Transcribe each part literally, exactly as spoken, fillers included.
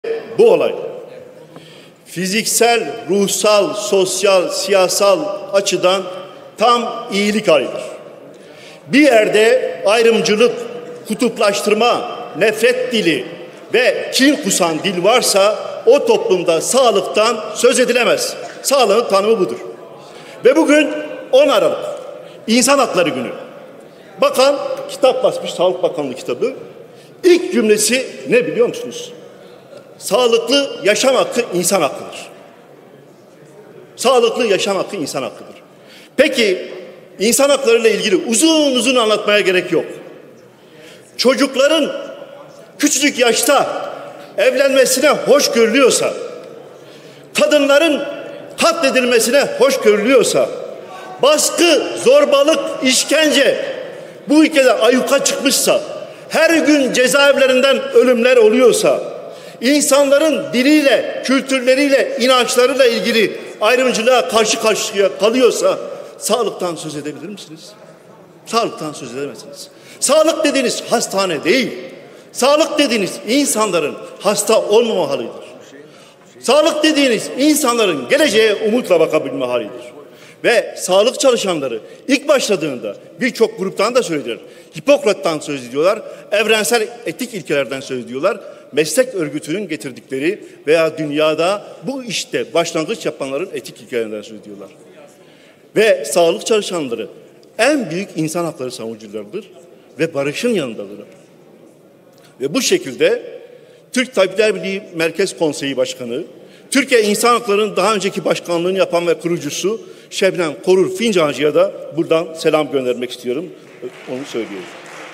bu olay fiziksel, ruhsal, sosyal, siyasal açıdan tam iyilik halidir. Bir yerde ayrımcılık, kutuplaştırma, nefret dili ve kin kusan dil varsa o toplumda sağlıktan söz edilemez. Sağlığın tanımı budur. Ve bugün on Aralık İnsan Hakları Günü. Bakan kitap basmış, Sağlık Bakanlığı kitabı. İlk cümlesi ne biliyor musunuz? Sağlıklı yaşam hakkı insan hakkıdır. Sağlıklı yaşam hakkı insan hakkıdır. Peki insan haklarıyla ilgili uzun uzun anlatmaya gerek yok. Çocukların küçücük yaşta evlenmesine hoş görülüyorsa, kadınların katledilmesine hoş görülüyorsa, baskı, zorbalık, işkence bu ülkede ayyuka çıkmışsa, her gün cezaevlerinden ölümler oluyorsa, insanların diliyle, kültürleriyle, inançlarıyla ilgili ayrımcılığa karşı karşıya kalıyorsa sağlıktan söz edebilir misiniz? Sağlıktan söz edemezsiniz. Sağlık dediğiniz hastane değil. Sağlık dediğiniz insanların hasta olmama halidir. Sağlık dediğiniz insanların geleceğe umutla bakabilme halidir. Ve sağlık çalışanları ilk başladığında birçok gruptan da söylediler. Hipokrat'tan söz ediyorlar, evrensel etik ilkelerden söz ediyorlar. Meslek örgütünün getirdikleri veya dünyada bu işte başlangıç yapanların etik ilkelerinden söz ediyorlar. Ve sağlık çalışanları en büyük insan hakları savunucularıdır ve barışın yanındadırlar. Ve bu şekilde Türk Tabipler Birliği Merkez Konseyi Başkanı, Türkiye İnsan Hakları'nın daha önceki başkanlığını yapan ve kurucusu Şebnem Korur Fincancı'ya da buradan selam göndermek istiyorum. Onu söylüyorum.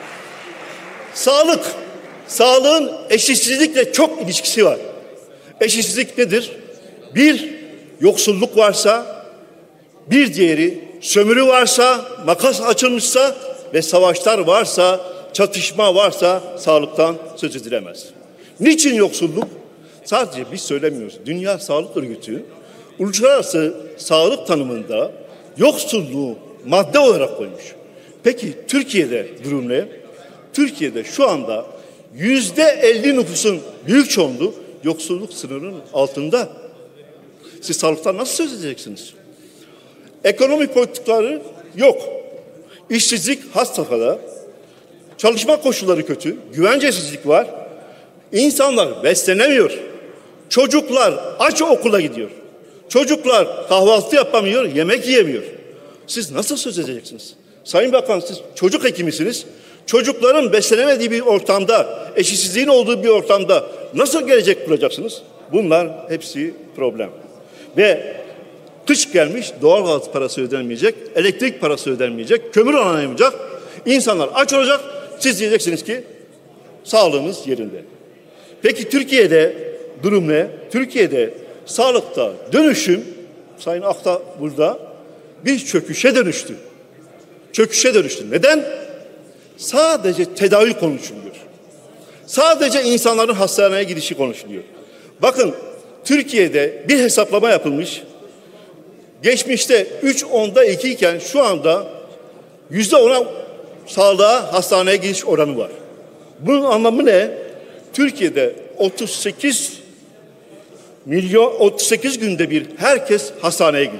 Sağlık, sağlığın eşitsizlikle çok ilişkisi var. Eşitsizlik nedir? Bir, yoksulluk varsa, bir diğeri sömürü varsa, makas açılmışsa ve savaşlar varsa, çatışma varsa sağlıktan söz edilemez. Niçin yoksulluk? Sadece biz söylemiyoruz. Dünya Sağlık Örgütü uluslararası sağlık tanımında yoksulluğu madde olarak koymuş. Peki Türkiye'de durum ne? Türkiye'de şu anda yüzde elli nüfusun büyük çoğunluğu yoksulluk sınırının altında. Siz sağlıktan nasıl söz edeceksiniz? Ekonomi politikaları yok. İşsizlik has safhada. Çalışma koşulları kötü. Güvencesizlik var. İnsanlar beslenemiyor. Çocuklar aç okula gidiyor. Çocuklar kahvaltı yapamıyor, yemek yiyemiyor. Siz nasıl söz edeceksiniz? Sayın Bakan, siz çocuk hekimisiniz. Çocukların beslenemediği bir ortamda, eşitsizliğin olduğu bir ortamda nasıl gelecek kuracaksınız? Bunlar hepsi problem. Ve kış gelmiş, doğalgaz parası ödenmeyecek, elektrik parası ödenmeyecek, kömür alınamayacak. İnsanlar aç olacak. Siz diyeceksiniz ki sağlığımız yerinde. Peki Türkiye'de durum ne? Türkiye'de sağlıkta dönüşüm, Sayın Akta burada, bir çöküşe dönüştü. Çöküşe dönüştü. Neden? Sadece tedavi konuşuluyor. Sadece insanların hastaneye gidişi konuşuluyor. Bakın Türkiye'de bir hesaplama yapılmış. Geçmişte üç onda iki iken şu anda yüzde ona sağlığa, hastaneye gidiş oranı var. Bunun anlamı ne? Türkiye'de otuz sekiz milyon, otuz sekiz günde bir herkes hastaneye gidiyor.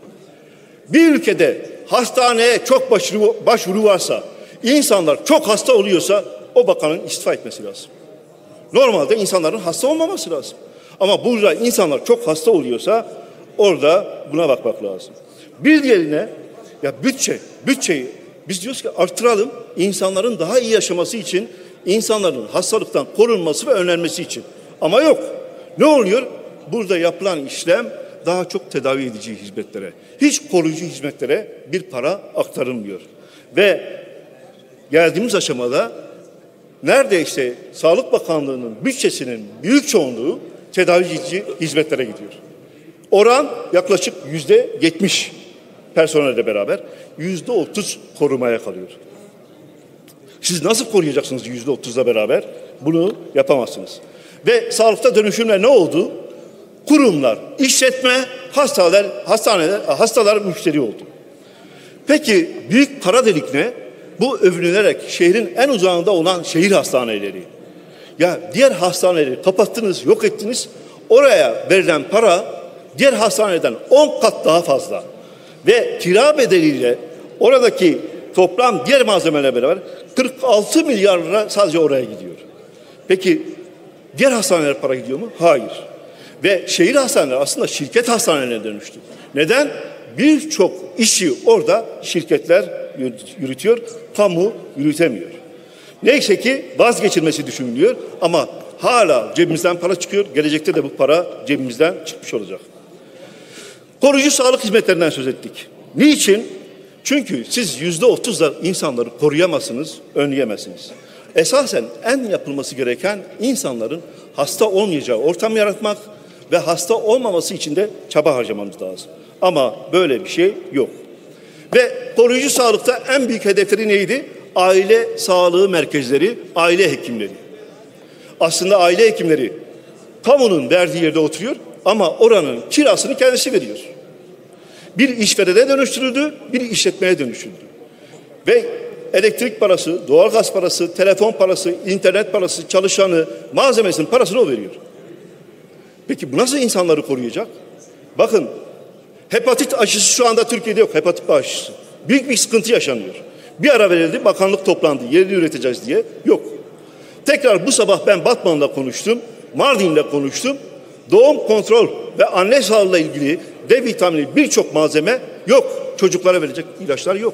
Bir ülkede hastaneye çok başvuru, başvuru varsa, insanlar çok hasta oluyorsa o bakanın istifa etmesi lazım. Normalde insanların hasta olmaması lazım. Ama burada insanlar çok hasta oluyorsa orada buna bakmak lazım. Bir diğerine ya bütçe, bütçeyi biz diyoruz ki artıralım, insanların daha iyi yaşaması için, insanların hastalıktan korunması ve önlenmesi için. Ama yok. Ne oluyor? Burada yapılan işlem daha çok tedavi edici hizmetlere, hiç koruyucu hizmetlere bir para aktarılmıyor. Ve geldiğimiz aşamada neredeyse Sağlık Bakanlığı'nın bütçesinin büyük çoğunluğu tedavi edici hizmetlere gidiyor. Oran yaklaşık yüzde yetmiş personelle beraber, yüzde otuz korumaya kalıyor. Siz nasıl koruyacaksınız yüzde otuzla beraber? Bunu yapamazsınız. Ve sağlıkta dönüşümle ne oldu? Kurumlar, işletme, hastaneler, hastaneler, hastalar müşteri oldu. Peki büyük kara delik ne? Bu övünülerek şehrin en uzağında olan şehir hastaneleri. Ya diğer hastaneleri kapattınız, yok ettiniz. Oraya verilen para diğer hastaneden on kat daha fazla. Ve kira bedeliyle oradaki toplam diğer malzemelerle beraber kırk altı milyar lira sadece oraya gidiyor. Peki diğer hastanelere para gidiyor mu? Hayır. Ve şehir hastaneleri aslında şirket hastanelerine dönüştü. Neden? Birçok işi orada şirketler yürütüyor, kamu yürütemiyor. Neyse ki vazgeçilmesi düşünülüyor ama hala cebimizden para çıkıyor. Gelecekte de bu para cebimizden çıkmış olacak. Koruyucu sağlık hizmetlerinden söz ettik. Niçin? Çünkü siz yüzde otuzla insanları koruyamazsınız, önleyemezsiniz. Esasen en yapılması gereken insanların hasta olmayacağı ortam yaratmak ve hasta olmaması için de çaba harcamamız lazım. Ama böyle bir şey yok. Ve koruyucu sağlıkta en büyük hedefleri neydi? Aile sağlığı merkezleri, aile hekimleri. Aslında aile hekimleri kamunun verdiği yerde oturuyor ama oranın kirasını kendisi veriyor. Bir işverene dönüştürüldü, bir işletmeye dönüştürüldü. Ve elektrik parası, doğalgaz parası, telefon parası, internet parası, çalışanı, malzemesinin parasını o veriyor. Peki bu nasıl insanları koruyacak? Bakın, hepatit aşısı şu anda Türkiye'de yok, hepatit aşısı. Büyük bir sıkıntı yaşanıyor. Bir ara verildi, bakanlık toplandı, yerini üreteceğiz diye. Yok. Tekrar bu sabah ben Batman'la konuştum, Mardin'le konuştum. Doğum kontrol ve anne sağlığıyla ilgili D vitamini birçok malzeme yok. Çocuklara verecek ilaçlar yok.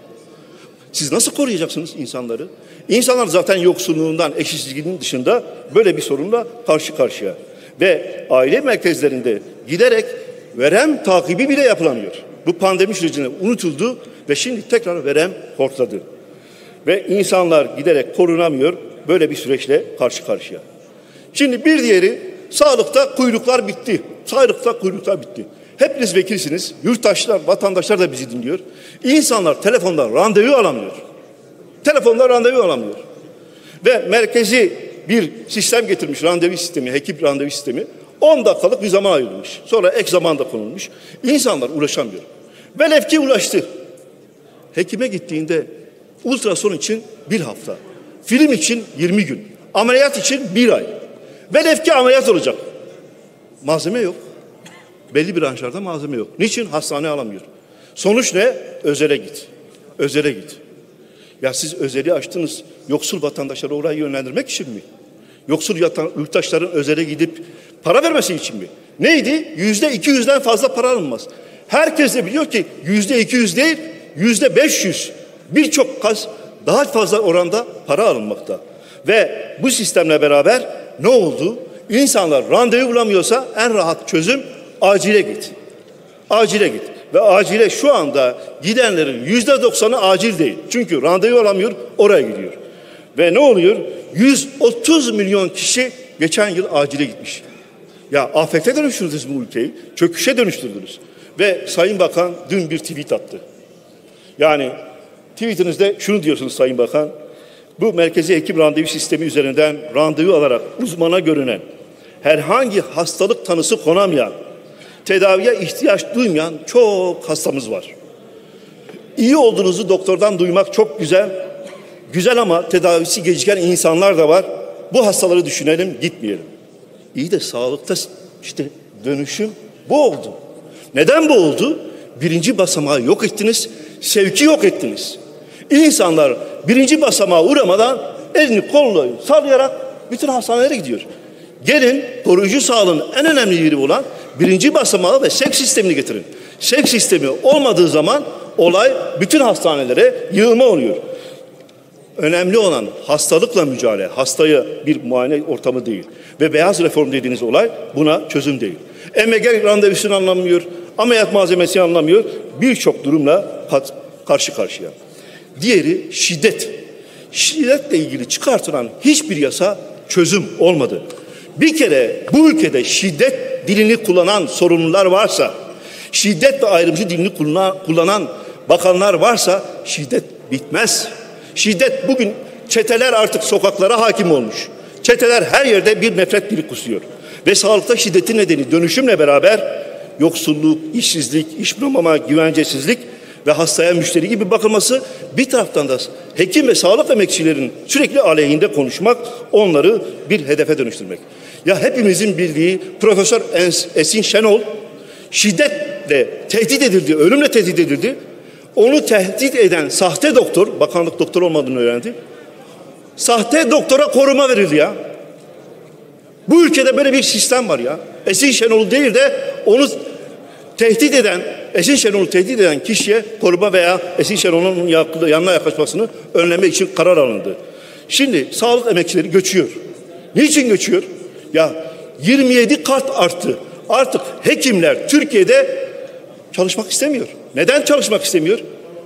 Siz nasıl koruyacaksınız insanları? İnsanlar zaten yoksulluğundan, eşitsizliğinin dışında böyle bir sorunla karşı karşıya. Ve aile merkezlerinde giderek verem takibi bile yapılamıyor. Bu pandemi sürecinde unutuldu ve şimdi tekrar verem hortladı. Ve insanlar giderek korunamıyor, böyle bir süreçle karşı karşıya. Şimdi bir diğeri, sağlıkta kuyruklar bitti. Sağlıkta kuyruklar bitti. Hepiniz vekilsiniz, yurttaşlar, vatandaşlar da bizi dinliyor. İnsanlar telefondan randevu alamıyor. Telefondan randevu alamıyor. Ve merkezi bir sistem getirmiş, randevu sistemi, hekim randevu sistemi. on dakikalık bir zaman ayrılmış. Sonra ek zaman da konulmuş. İnsanlar ulaşamıyor. Velev ki ulaştı. Hekime gittiğinde ultrason için bir hafta, film için yirmi gün, ameliyat için bir ay. Velev ki ameliyat olacak. Malzeme yok. Belli branşlarda malzeme yok. Niçin? Hastane alamıyor. Sonuç ne? Özele git. Özele git. Ya siz özeli açtınız, yoksul vatandaşları oraya yönlendirmek için mi? Yoksul yurttaşların özele gidip para vermesi için mi? Neydi? Yüzde iki yüzden fazla para alınmaz. Herkes de biliyor ki yüzde iki yüz değil, yüzde beş yüz birçok kez daha fazla oranda para alınmakta. Ve bu sistemle beraber ne oldu? İnsanlar randevu bulamıyorsa en rahat çözüm acile git. Acile git. Ve acile şu anda gidenlerin yüzde doksanı acil değil. Çünkü randevu alamıyor, oraya gidiyor. Ve ne oluyor? yüz otuz milyon kişi geçen yıl acile gitmiş. Ya afete dönüştürdünüz bu ülkeyi, çöküşe dönüştürdünüz. Ve Sayın Bakan dün bir tweet attı. Yani tweetinizde şunu diyorsunuz Sayın Bakan, bu merkezi hekim randevu sistemi üzerinden randevu alarak uzmana görünen, herhangi hastalık tanısı konamayan, tedaviye ihtiyaç duymayan çok hastamız var. İyi olduğunuzu doktordan duymak çok güzel. Güzel ama tedavisi geciken insanlar da var. Bu hastaları düşünelim, gitmeyelim. İyi de sağlıkta işte dönüşüm bu oldu. Neden bu oldu? Birinci basamağı yok ettiniz, sevki yok ettiniz. İnsanlar birinci basamağa uğramadan elini kolunu sallayarak bütün hastanelere gidiyor. Gelin koruyucu sağlığın en önemli yeri olan birinci basamağı ve sevk sistemini getirin. Sevk sistemi olmadığı zaman olay bütün hastanelere yığılma oluyor. Önemli olan hastalıkla mücadele, hastaya bir muayene ortamı değil. Ve beyaz reform dediğiniz olay buna çözüm değil. M G randevusunu anlamıyor, ameliyat malzemesini anlamıyor. Birçok durumla karşı karşıya. Diğeri şiddet. Şiddetle ilgili çıkartılan hiçbir yasa çözüm olmadı. Bir kere bu ülkede şiddet dilini kullanan sorumlular varsa, şiddetle ayrımcı dilini kullanan, kullanan bakanlar varsa şiddet bitmez. Şiddet bugün çeteler artık sokaklara hakim olmuş. Çeteler her yerde bir nefret dili kusuyor. Ve sağlıkta şiddetin nedeni dönüşümle beraber yoksulluk, işsizlik, iş bulamama, güvencesizlik ve hastaya müşteri gibi bakılması, bir taraftan da hekim ve sağlık emekçilerin sürekli aleyhinde konuşmak, onları bir hedefe dönüştürmek. Ya hepimizin bildiği Profesör Esin Şenol şiddetle tehdit edildi, ölümle tehdit edildi. Onu tehdit eden sahte doktor, bakanlık doktor olmadığını öğrendi. Sahte doktora koruma verildi ya. Bu ülkede böyle bir sistem var ya. Esin Şenol değil de onu tehdit eden, Esin Şenol'u tehdit eden kişiye koruma veya Esin Şenol'un yanına yaklaşmasını önlemek için karar alındı. Şimdi sağlık emekçileri göçüyor. Niçin göçüyor? Ya yirmi yedi kat arttı. Artık hekimler Türkiye'de çalışmak istemiyor. Neden çalışmak istemiyor?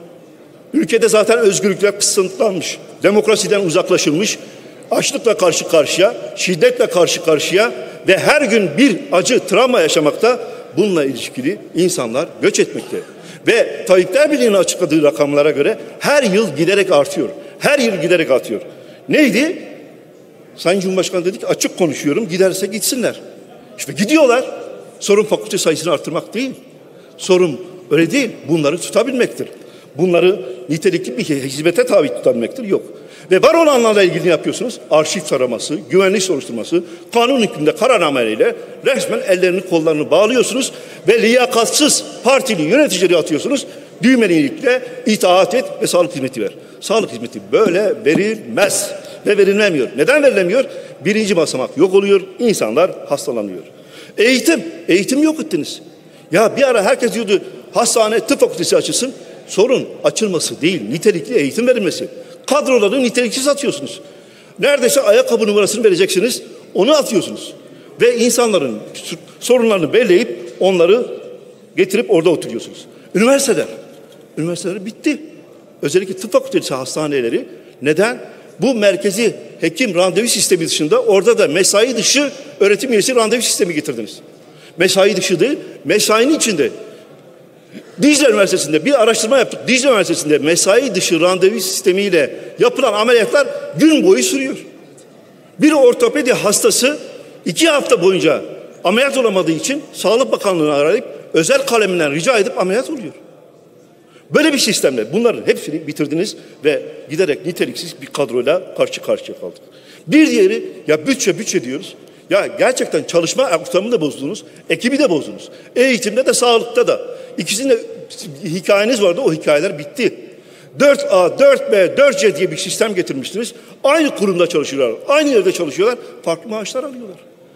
Ülkede zaten özgürlükler kısıtlanmış. Demokrasiden uzaklaşılmış. Açlıkla karşı karşıya, şiddetle karşı karşıya ve her gün bir acı, travma yaşamakta. Bununla ilişkili insanlar göç etmekte. Ve Tabipler Birliği'nin açıkladığı rakamlara göre her yıl giderek artıyor. Her yıl giderek artıyor. Neydi? Sayın Cumhurbaşkanı dedi ki açık konuşuyorum, giderse gitsinler. İşte gidiyorlar. Sorun fakülte sayısını arttırmak değil. Sorun öyle değil. Bunları tutabilmektir. Bunları nitelikli bir hizmete tabi tutabilmektir. Yok. Ve var olanlarla ilgili ne yapıyorsunuz? Arşiv taraması, güvenlik soruşturması, kanun hükmünde kararnameyle resmen ellerini kollarını bağlıyorsunuz ve liyakatsız partili yöneticileri atıyorsunuz. Düğmelilikle itaat et ve sağlık hizmeti ver. Sağlık hizmeti böyle verilmez ve verilemiyor. Neden verilemiyor? Birinci basamak yok oluyor, insanlar hastalanıyor. Eğitim, eğitim yok ettiniz. Ya bir ara herkes diyordu hastane tıp fakültesi açılsın. Sorun açılması değil, nitelikli eğitim verilmesi. Kadroları niteliksiz atıyorsunuz. Neredeyse ayakkabı numarasını vereceksiniz, onu atıyorsunuz. Ve insanların sorunlarını belleyip onları getirip orada oturuyorsunuz. Üniversiteler, üniversiteler bitti. Özellikle tıp fakültesi hastaneleri. Neden? Bu merkezi hekim randevu sistemi dışında orada da mesai dışı öğretim üyesi randevu sistemi getirdiniz. Mesai dışı değil, mesainin içinde. Dicle Üniversitesi'nde bir araştırma yaptık. Dicle Üniversitesi'nde mesai dışı randevu sistemiyle yapılan ameliyatlar gün boyu sürüyor. Bir ortopedi hastası iki hafta boyunca ameliyat olamadığı için Sağlık Bakanlığı'na arayıp özel kaleminden rica edip ameliyat oluyor. Böyle bir sistemle bunların hepsini bitirdiniz ve giderek niteliksiz bir kadroyla karşı karşıya kaldık. Bir diğeri ya bütçe bütçe diyoruz. Ya gerçekten çalışma ortamını da bozdunuz, ekibi de bozdunuz. Eğitimde de sağlıkta da. İkisinde hikayeniz vardı, o hikayeler bitti. dört A, dört B, dört C diye bir sistem getirmiştiniz. Aynı kurumda çalışıyorlar, aynı yerde çalışıyorlar, farklı maaşlar alıyorlar.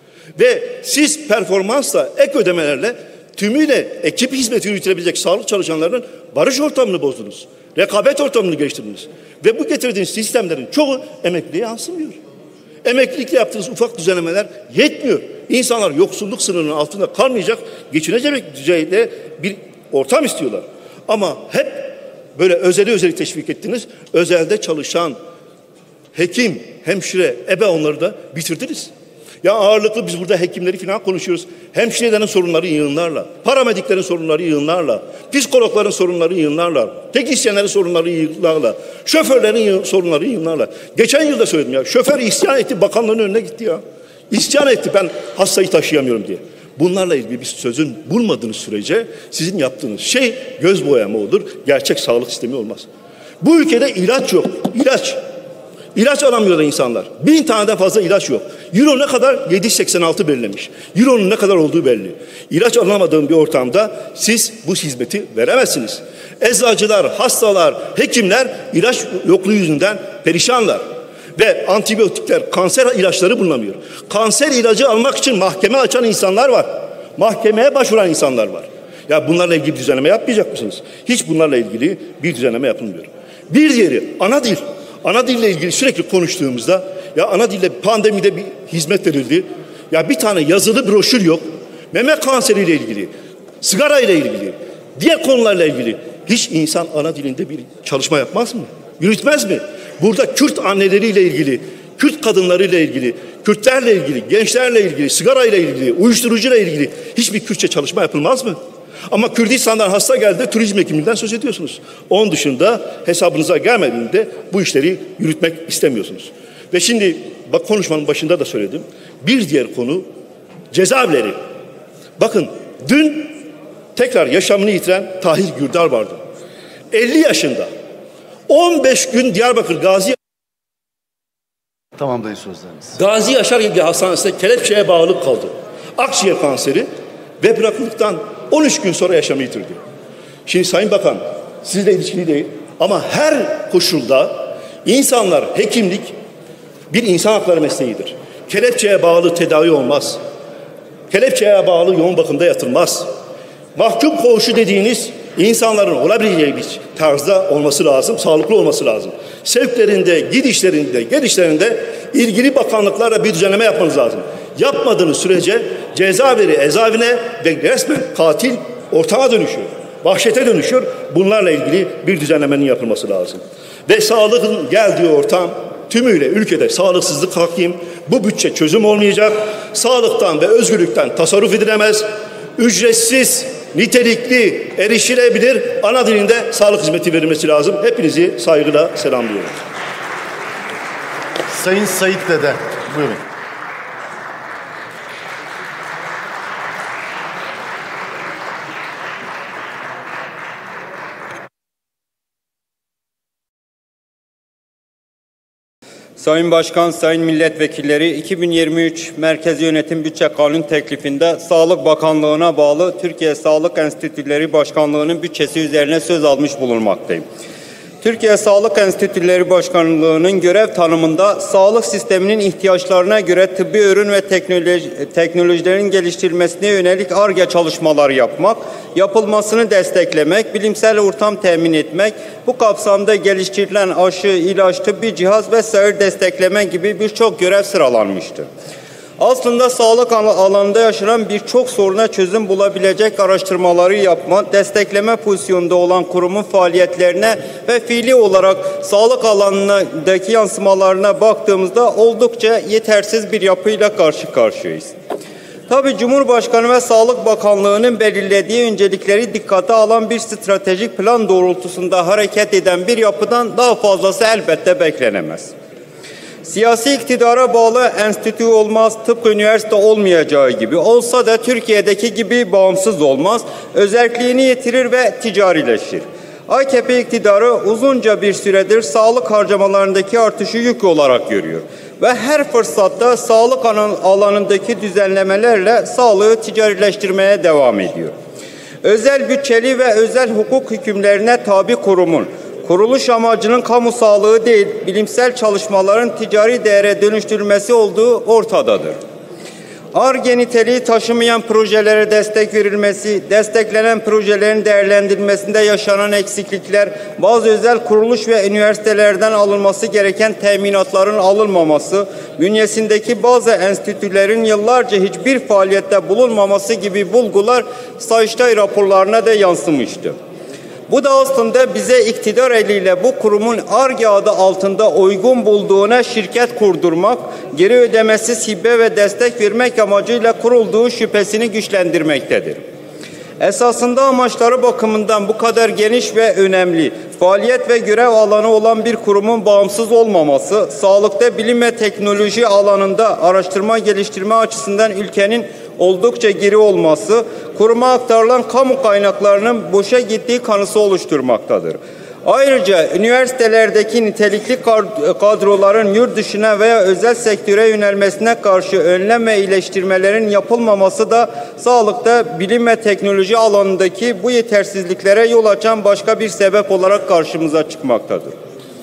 Ve siz performansla, ek ödemelerle tümüyle ekip hizmeti yürütülebilecek sağlık çalışanlarının barış ortamını bozdunuz. Rekabet ortamını geliştirdiniz. Ve bu getirdiğiniz sistemlerin çoğu emekliye yansımıyor. Emeklilikle yaptığınız ufak düzenlemeler yetmiyor. İnsanlar yoksulluk sınırının altında kalmayacak, geçinecek düzeyde bir ortam istiyorlar. Ama hep böyle özeli özeli teşvik ettiniz. Özelde çalışan hekim, hemşire, ebe onları da bitirdiniz. Ya ağırlıklı biz burada hekimleri falan konuşuyoruz. Hemşirelerin sorunları yığınlarla, paramediklerin sorunları yığınlarla, psikologların sorunları yığınlarla, teknisyenlerin sorunları yığınlarla, şoförlerin sorunları yığınlarla. Geçen yılda söyledim ya, şoför isyan etti, bakanlığın önüne gitti ya. İsyan etti, ben hastayı taşıyamıyorum diye. Bunlarla ilgili bir sözün bulmadığınız sürece sizin yaptığınız şey göz boyama olur, gerçek sağlık sistemi olmaz. Bu ülkede ilaç yok, ilaç. İlaç alamıyor da insanlar. Bin taneden fazla ilaç yok. Euro ne kadar? yedi seksen altı belirlemiş. Euro'nun ne kadar olduğu belli. İlaç alamadığım bir ortamda siz bu hizmeti veremezsiniz. Eczacılar, hastalar, hekimler ilaç yokluğu yüzünden perişanlar. Ve antibiyotikler, kanser ilaçları bulunamıyor. Kanser ilacı almak için mahkeme açan insanlar var. Mahkemeye başvuran insanlar var. Ya bunlarla ilgili bir düzenleme yapmayacak mısınız? Hiç bunlarla ilgili bir düzenleme yapılmıyor. Bir diğeri ana dil. Ana dille ilgili sürekli konuştuğumuzda ya ana dille pandemide bir hizmet verildi. Ya bir tane yazılı broşür yok. Meme kanseriyle ilgili, sigara ile ilgili, diğer konularla ilgili hiç insan ana dilinde bir çalışma yapmaz mı? Yürütmez mi? Burada Kürt anneleriyle ilgili, Kürt kadınlarıyla ilgili, Kürtlerle ilgili, gençlerle ilgili, sigara ile ilgili, uyuşturucuyla ilgili hiçbir Kürtçe çalışma yapılmaz mı? Ama Kürdistan'dan hasta geldi, turizm hekiminden söz ediyorsunuz. Onun dışında hesabınıza gelmediğinde bu işleri yürütmek istemiyorsunuz. Ve şimdi bak konuşmanın başında da söyledim. Bir diğer konu cezaevleri. Bakın dün tekrar yaşamını yitiren Tahir Gürdar vardı. elli yaşında on beş gün Diyarbakır Gazi Tamam dayı sözleriniz. Gazi Yaşar İlgi Hastanesi'nde kelepçeye bağlı kaldı. Akciğer kanseri ve bırakıldıktan on üç gün sonra yaşamı yitirdi. Şimdi Sayın Bakan, sizle ilişkili değil ama her koşulda insanlar, hekimlik bir insan hakları mesleğidir. Kelepçeye bağlı tedavi olmaz. Kelepçeye bağlı yoğun bakımda yatılmaz. Mahkum koğuşu dediğiniz insanların olabileceği bir tarzda olması lazım, sağlıklı olması lazım. Sevklerinde, gidişlerinde, gelişlerinde ilgili bakanlıklarla bir düzenleme yapmanız lazım. Yapmadığınız sürece cezaevleri ezavine ve resmen katil ortağa dönüşüyor. Vahşete dönüşüyor. Bunlarla ilgili bir düzenlemenin yapılması lazım. Ve sağlığın geldiği ortam tümüyle ülkede sağlıksızlık hakim. Bu bütçe çözüm olmayacak. Sağlıktan ve özgürlükten tasarruf edilemez. Ücretsiz, nitelikli, erişilebilir ana dilinde sağlık hizmeti verilmesi lazım. Hepinizi saygıyla selamlıyorum. Sayın Sait Dede, buyurun. Sayın Başkan, Sayın Milletvekilleri, iki bin yirmi üç Merkezi Yönetim Bütçe Kanun teklifinde Sağlık Bakanlığı'na bağlı Türkiye Sağlık Enstitüleri Başkanlığı'nın bütçesi üzerine söz almış bulunmaktayım. Türkiye Sağlık Enstitüleri Başkanlığı'nın görev tanımında sağlık sisteminin ihtiyaçlarına göre tıbbi ürün ve teknoloji, teknolojilerin geliştirilmesine yönelik Ar-Ge çalışmaları yapmak, yapılmasını desteklemek, bilimsel ortam temin etmek, bu kapsamda geliştirilen aşı, ilaç, tıbbi cihaz vesaire destekleme gibi birçok görev sıralanmıştır. Aslında sağlık alanında yaşanan birçok soruna çözüm bulabilecek araştırmaları yapma, destekleme pozisyonunda olan kurumun faaliyetlerine ve fiili olarak sağlık alanındaki yansımalarına baktığımızda oldukça yetersiz bir yapıyla karşı karşıyayız. Tabii Cumhurbaşkanı ve Sağlık Bakanlığı'nın belirlediği öncelikleri dikkate alan bir stratejik plan doğrultusunda hareket eden bir yapıdan daha fazlası elbette beklenemez. Siyasi iktidara bağlı enstitü olmaz, tıpkı üniversite olmayacağı gibi, olsa da Türkiye'deki gibi bağımsız olmaz, özelliğini yitirir ve ticarileşir. A K P iktidarı uzunca bir süredir sağlık harcamalarındaki artışı yük olarak görüyor ve her fırsatta sağlık alanındaki düzenlemelerle sağlığı ticarileştirmeye devam ediyor. Özel bütçeli ve özel hukuk hükümlerine tabi kurumun kuruluş amacının kamu sağlığı değil, bilimsel çalışmaların ticari değere dönüştürülmesi olduğu ortadadır. Ar-Ge niteliği taşımayan projelere destek verilmesi, desteklenen projelerin değerlendirilmesinde yaşanan eksiklikler, bazı özel kuruluş ve üniversitelerden alınması gereken teminatların alınmaması, bünyesindeki bazı enstitülerin yıllarca hiçbir faaliyette bulunmaması gibi bulgular Sayıştay raporlarına da yansımıştı. Bu da aslında bize iktidar eliyle bu kurumun Ar-Ge adı altında uygun bulduğuna şirket kurdurmak, geri ödemesiz hibe ve destek vermek amacıyla kurulduğu şüphesini güçlendirmektedir. Esasında amaçları bakımından bu kadar geniş ve önemli, faaliyet ve görev alanı olan bir kurumun bağımsız olmaması, sağlıkta bilim ve teknoloji alanında araştırma geliştirme açısından ülkenin oldukça geri olması, kuruma aktarılan kamu kaynaklarının boşa gittiği kanısı oluşturmaktadır. Ayrıca üniversitelerdeki nitelikli kadroların yurt dışına veya özel sektöre yönelmesine karşı önlem ve iyileştirmelerin yapılmaması da sağlıkta bilim ve teknoloji alanındaki bu yetersizliklere yol açan başka bir sebep olarak karşımıza çıkmaktadır.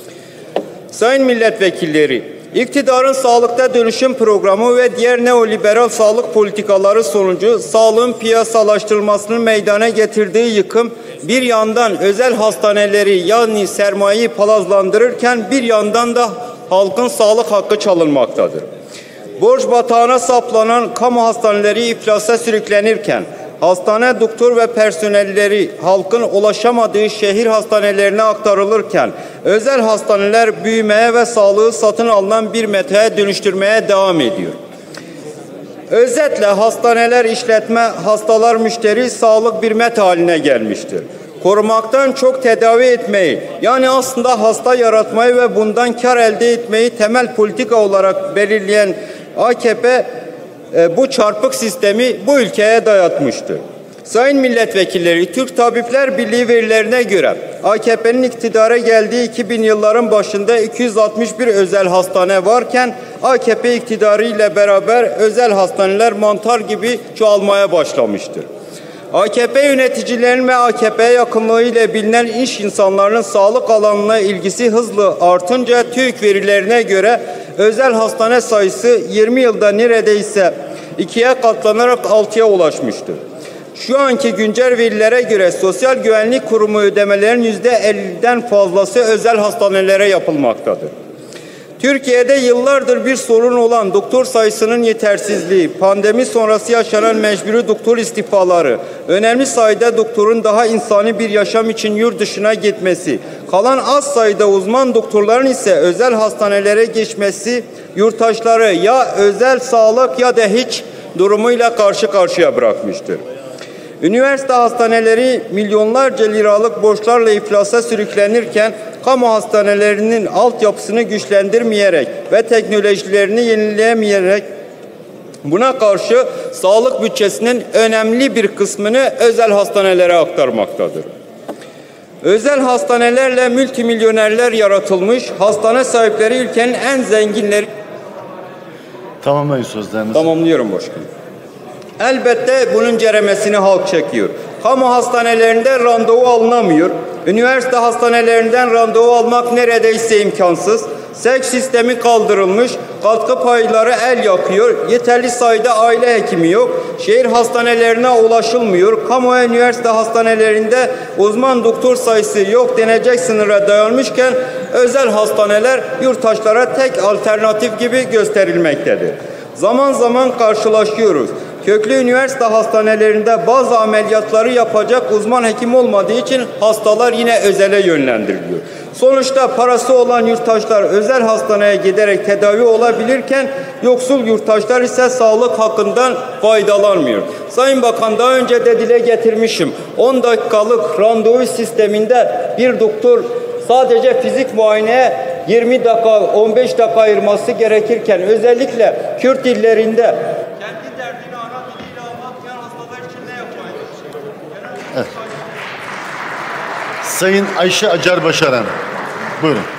Sayın milletvekilleri, İktidarın sağlıkta dönüşüm programı ve diğer neoliberal sağlık politikaları sonucu sağlığın piyasalaştırılmasının meydana getirdiği yıkım bir yandan özel hastaneleri yani sermayeyi palazlandırırken bir yandan da halkın sağlık hakkı çalınmaktadır. Borç batağına saplanan kamu hastaneleri iflasa sürüklenirken hastane doktor ve personelleri halkın ulaşamadığı şehir hastanelerine aktarılırken özel hastaneler büyümeye ve sağlığı satın alınan bir metaya dönüştürmeye devam ediyor. Özetle hastaneler işletme, hastalar müşteri, sağlık bir meta haline gelmiştir. Korumaktan çok tedavi etmeyi, yani aslında hasta yaratmayı ve bundan kar elde etmeyi temel politika olarak belirleyen A K P e, bu çarpık sistemi bu ülkeye dayatmıştır. Sayın milletvekilleri, Türk Tabipler Birliği verilerine göre A K P'nin iktidara geldiği iki bin yılların başında iki yüz altmış bir özel hastane varken A K P iktidarı ile beraber özel hastaneler mantar gibi çoğalmaya başlamıştır. A K P yöneticilerinin ve A K P'ye yakınlığı ile bilinen iş insanlarının sağlık alanına ilgisi hızlı artınca TÜİK verilerine göre özel hastane sayısı yirmi yılda neredeyse ikiye katlanarak altıya ulaşmıştır. Şu anki güncel verilere göre Sosyal Güvenlik Kurumu ödemelerin yüzde elliden fazlası özel hastanelere yapılmaktadır. Türkiye'de yıllardır bir sorun olan doktor sayısının yetersizliği, pandemi sonrası yaşanan mecburi doktor istifaları, önemli sayıda doktorun daha insani bir yaşam için yurt dışına gitmesi, kalan az sayıda uzman doktorların ise özel hastanelere geçmesi, yurttaşları ya özel sağlık ya da hiç durumuyla karşı karşıya bırakmıştır. Üniversite hastaneleri milyonlarca liralık borçlarla iflasa sürüklenirken, kamu hastanelerinin altyapısını güçlendirmeyerek ve teknolojilerini yenileyemeyerek buna karşı sağlık bütçesinin önemli bir kısmını özel hastanelere aktarmaktadır. Özel hastanelerle multimilyonerler yaratılmış, hastane sahipleri ülkenin en zenginleri. Tamamlayın sözlerinizi. Tamamlıyorum başkanım. Elbette bunun ceremesini halk çekiyor. Kamu hastanelerinde randevu alınamıyor. Üniversite hastanelerinden randevu almak neredeyse imkansız. Sevk sistemi kaldırılmış, katkı payları el yakıyor, yeterli sayıda aile hekimi yok, şehir hastanelerine ulaşılmıyor, kamu ve üniversite hastanelerinde uzman doktor sayısı yok denecek sınıra dayanmışken özel hastaneler yurttaşlara tek alternatif gibi gösterilmektedir. Zaman zaman karşılaşıyoruz. Köklü üniversite hastanelerinde bazı ameliyatları yapacak uzman hekim olmadığı için hastalar yine özele yönlendiriliyor. Sonuçta parası olan yurttaşlar özel hastaneye giderek tedavi olabilirken yoksul yurttaşlar ise sağlık hakkından faydalanmıyor. Sayın Bakan, daha önce de dile getirmişim. on dakikalık randevu sisteminde bir doktor sadece fizik muayeneye yirmi dakika, on beş dakika ayırması gerekirken özellikle Kürt illerinde kendi derdini ana diliyle anlatmayan hastalar için ne yapmayı Evet. Sayın Ayşe Acar Başaran, buyurun.